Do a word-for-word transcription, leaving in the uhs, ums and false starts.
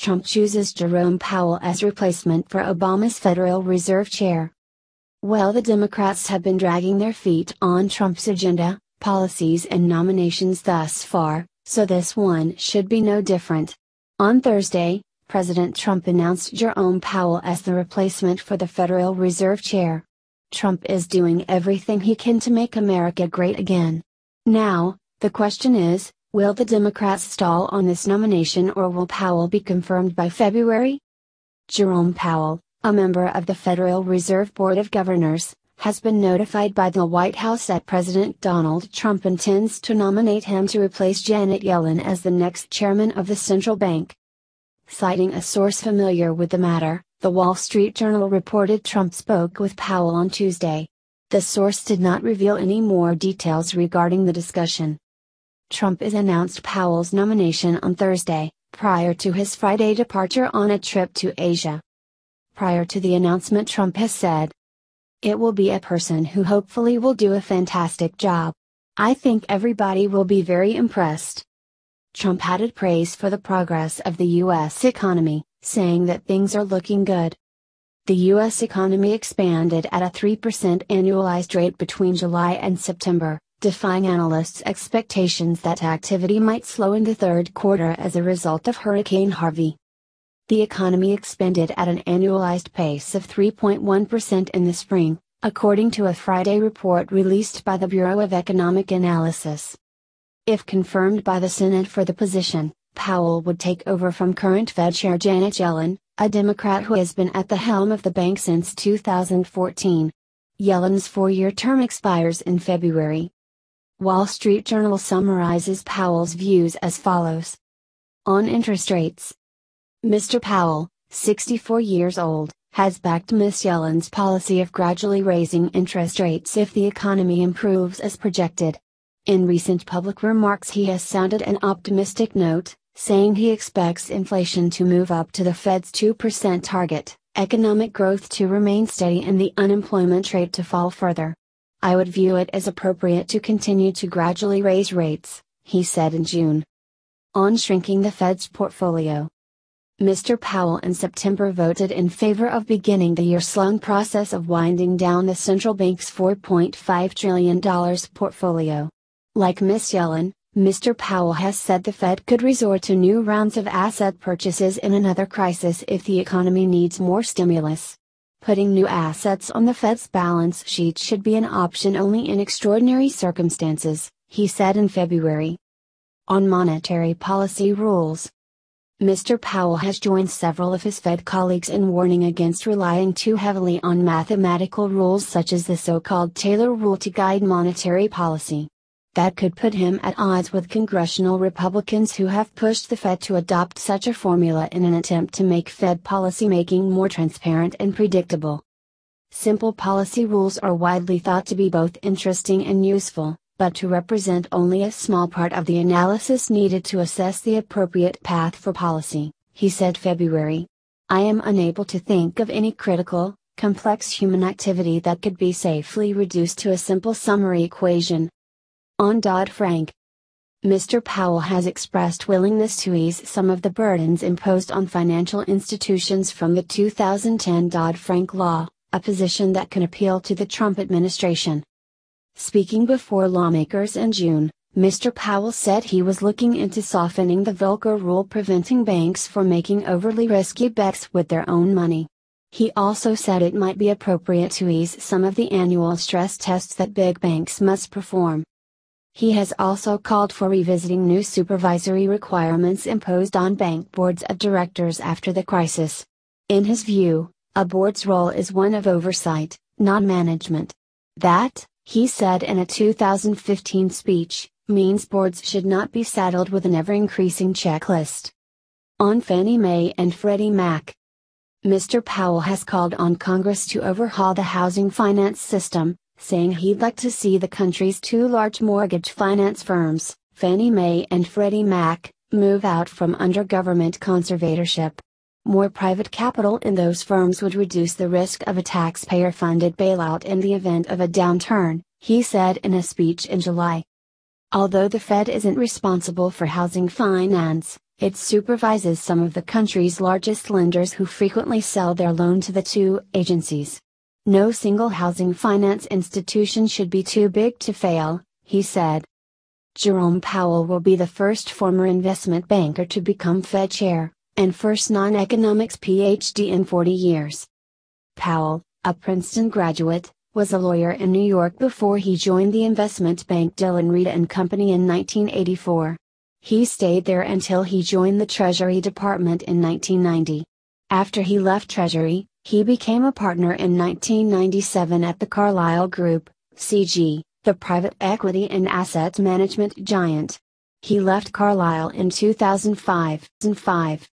Trump chooses Jerome Powell as replacement for Obama's Federal Reserve Chair. Well, the Democrats have been dragging their feet on Trump's agenda, policies and nominations thus far, so this one should be no different. On Thursday, President Trump announced Jerome Powell as the replacement for the Federal Reserve Chair. Trump is doing everything he can to make America great again. Now, the question is, will the Democrats stall on this nomination or will Powell be confirmed by February? Jerome Powell, a member of the Federal Reserve Board of Governors, has been notified by the White House that President Donald Trump intends to nominate him to replace Janet Yellen as the next chairman of the central bank. Citing a source familiar with the matter, the Wall Street Journal reported Trump spoke with Powell on Tuesday. The source did not reveal any more details regarding the discussion. Trump has announced Powell's nomination on Thursday, prior to his Friday departure on a trip to Asia. Prior to the announcement, Trump has said, "It will be a person who hopefully will do a fantastic job. I think everybody will be very impressed." Trump added praise for the progress of the U S economy, saying that things are looking good. The U S economy expanded at a three percent annualized rate between July and September, defying analysts' expectations that activity might slow in the third quarter as a result of Hurricane Harvey. The economy expanded at an annualized pace of three point one percent in the spring, according to a Friday report released by the Bureau of Economic Analysis. If confirmed by the Senate for the position, Powell would take over from current Fed Chair Janet Yellen, a Democrat who has been at the helm of the bank since two thousand fourteen. Yellen's four-year term expires in February. Wall Street Journal summarizes Powell's views as follows. On interest rates. Mister Powell, sixty-four years old, has backed Miz Yellen's policy of gradually raising interest rates if the economy improves as projected. In recent public remarks, he has sounded an optimistic note, saying he expects inflation to move up to the Fed's two percent target, economic growth to remain steady and the unemployment rate to fall further. "I would view it as appropriate to continue to gradually raise rates," he said in June. On shrinking the Fed's portfolio. Mister Powell in September voted in favor of beginning the year-long process of winding down the central bank's four point five trillion dollars portfolio. Like Miz Yellen, Mister Powell has said the Fed could resort to new rounds of asset purchases in another crisis if the economy needs more stimulus. Putting new assets on the Fed's balance sheet should be an option only in extraordinary circumstances, he said in February. On monetary policy rules. Mister Powell has joined several of his Fed colleagues in warning against relying too heavily on mathematical rules such as the so-called Taylor rule to guide monetary policy. That could put him at odds with congressional Republicans who have pushed the Fed to adopt such a formula in an attempt to make Fed policymaking more transparent and predictable. Simple policy rules are widely thought to be both interesting and useful, but to represent only a small part of the analysis needed to assess the appropriate path for policy, he said February. "I am unable to think of any critical, complex human activity that could be safely reduced to a simple summary equation." On Dodd-Frank. Mister Powell has expressed willingness to ease some of the burdens imposed on financial institutions from the two thousand ten Dodd-Frank law, a position that can appeal to the Trump administration. Speaking before lawmakers in June, Mister Powell said he was looking into softening the Volcker rule preventing banks from making overly risky bets with their own money. He also said it might be appropriate to ease some of the annual stress tests that big banks must perform. He has also called for revisiting new supervisory requirements imposed on bank boards of directors after the crisis. In his view, a board's role is one of oversight, not management. That, he said in a two thousand fifteen speech, means boards should not be saddled with an ever-increasing checklist. On Fannie Mae and Freddie Mac. Mister Powell has called on Congress to overhaul the housing finance system, saying he'd like to see the country's two large mortgage finance firms, Fannie Mae and Freddie Mac, move out from under government conservatorship. More private capital in those firms would reduce the risk of a taxpayer-funded bailout in the event of a downturn, he said in a speech in July. Although the Fed isn't responsible for housing finance, It supervises some of the country's largest lenders who frequently sell their loan to the two agencies. No single housing finance institution should be too big to fail, he said. Jerome Powell will be the first former investment banker to become Fed chair, and first non-economics P H D in forty years. Powell, a Princeton graduate, was a lawyer in New York before he joined the investment bank Dillon Read and Company in nineteen eighty-four. He stayed there until he joined the Treasury Department in nineteen ninety. After he left Treasury, he became a partner in nineteen ninety-seven at the Carlyle Group, C G, the private equity and asset management giant. He left Carlyle in two thousand five.